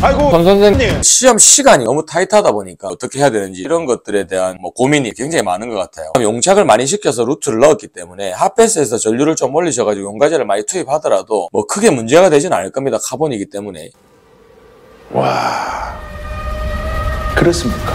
아이고 선 선생님, 시험 시간이 너무 타이트하다 보니까 어떻게 해야 되는지 이런 것들에 대한 고민이 굉장히 많은 것 같아요. 용착을 많이 시켜서 루트를 넣었기 때문에 핫패스에서 전류를 좀 올리셔가지고 용가제를 많이 투입하더라도 뭐 크게 문제가 되진 않을 겁니다. 카본이기 때문에. 와, 그렇습니까?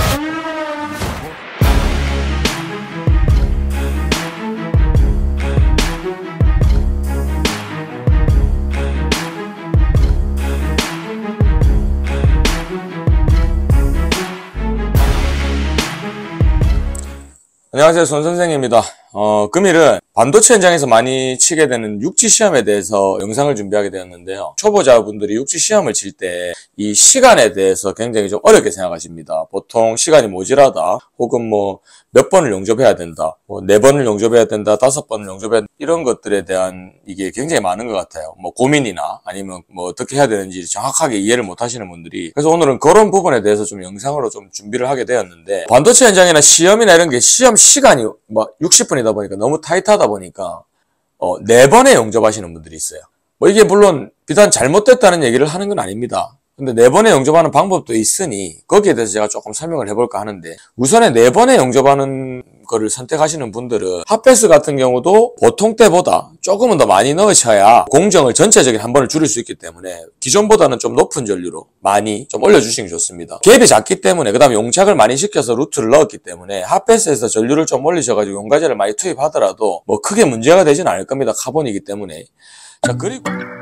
안녕하세요, 손선생입니다. 금일은 반도체 현장에서 많이 치게 되는 육지 시험에 대해서 영상을 준비하게 되었는데요. 초보자분들이 육지 시험을 칠 때 이 시간에 대해서 굉장히 좀 어렵게 생각하십니다. 보통 시간이 모자라다, 혹은 뭐 몇 번을 용접해야 된다, 뭐 4번을 용접해야 된다, 5번을 용접해야 된다, 이런 것들에 대한 이게 굉장히 많은 것 같아요. 뭐 고민이나 아니면 뭐 어떻게 해야 되는지 정확하게 이해를 못 하시는 분들이. 그래서 오늘은 그런 부분에 대해서 좀 영상으로 좀 준비를 하게 되었는데, 반도체 현장이나 시험이나 이런 게 시험 시간이 뭐 60분이다 보니까 너무 타이트하다 보니까 4번에 용접하시는 분들이 있어요. 뭐 이게 물론 비단 잘못됐다는 얘기를 하는 건 아닙니다. 근데 4번에 용접하는 방법도 있으니 거기에 대해서 제가 조금 설명을 해볼까 하는데, 우선에 4번에 용접하는 거를 선택하시는 분들은 핫패스 같은 경우도 보통 때보다 조금은 더 많이 넣으셔야 공정을 전체적인 한 번을 줄일 수 있기 때문에 기존보다는 좀 높은 전류로 많이 좀 올려주시는 게 좋습니다. 갭이 작기 때문에, 그 다음에 용착을 많이 시켜서 루트를 넣었기 때문에 핫패스에서 전류를 좀 올리셔가지고 용가제를 많이 투입하더라도 뭐 크게 문제가 되진 않을 겁니다. 카본이기 때문에. 자, 그리고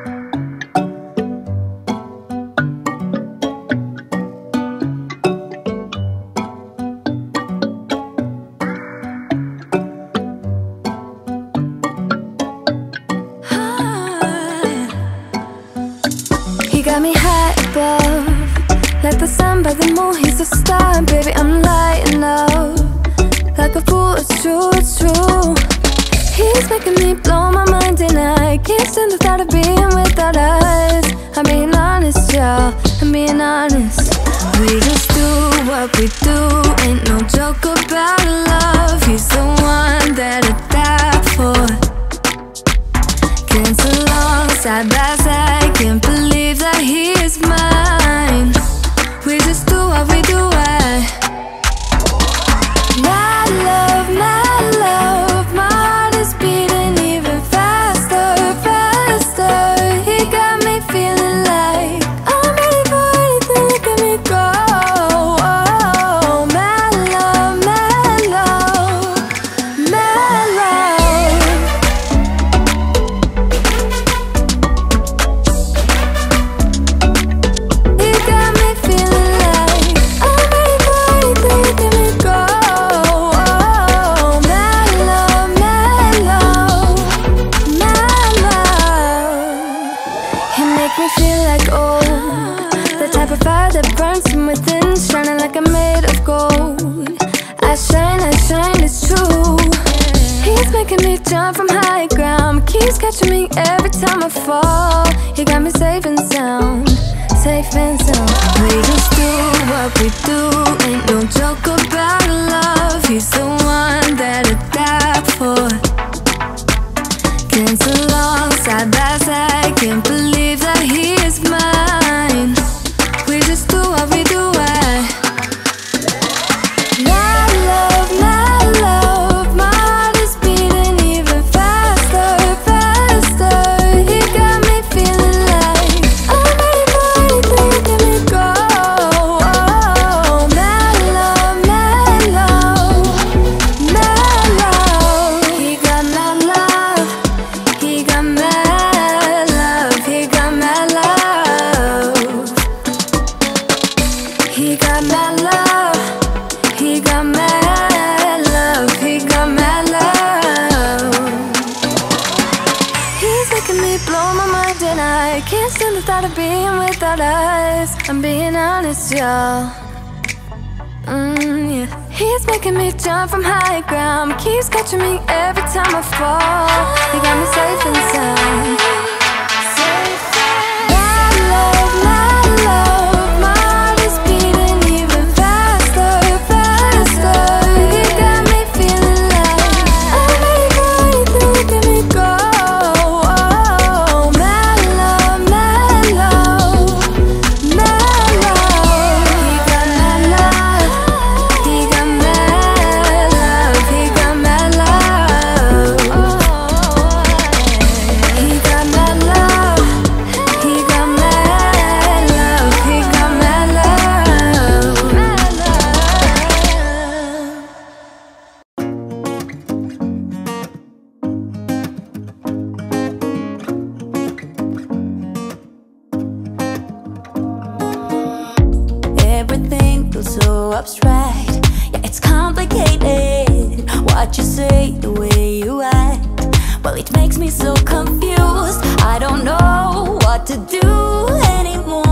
got me high above, like the sun by the moon, he's a star. Baby, I'm lighting up, like a fool, it's true, it's true. He's making me blow my mind and I can't stand the thought of being without us. I'm being honest, y'all, I'm being honest. We just do what we do, ain't no joke about love. He's the one that I die for. Can't along side by side, can't believe that he is mine. We just do what we do, my love, my heart is beating even faster, faster. He got me feeling like I'm ready for anything, look at me go. Oh, my love, my love, my love. He got me feeling like I'm ready for anything, look at me go. Oh, my love, my love, my love. He make me feel like the type of fire that burns from within, shining like I'm made of gold. I shine, it's true. He's making me jump from high ground, keeps catching me every time I fall. He got me safe and sound, safe and sound. We just do what we do, ain't no joke about love. He's the one that I die for. Can't along side by side, can't believe that he is mine. We just do what we do, my love, my heart is beating even faster, faster. He got me feeling like I'm ready for anything, look at me go. Oh, my love, my love, my love. He got my love, he got my love, he got my love. He got my love, he got my love, he got my love. He's making me blow my mind and I can't stand the thought of being without us. I'm being honest, y'all. Yeah. He's making me jump from high ground, keeps catching me every time I fall. He got me safe and sound. My love, my heart is beating even faster, faster. He got me feeling like I'm ready for anything, look at me go. Oh, my love, my love, my abstract. Yeah, it's complicated. What you say, the way you act, well, it makes me so confused. I don't know what to do anymore.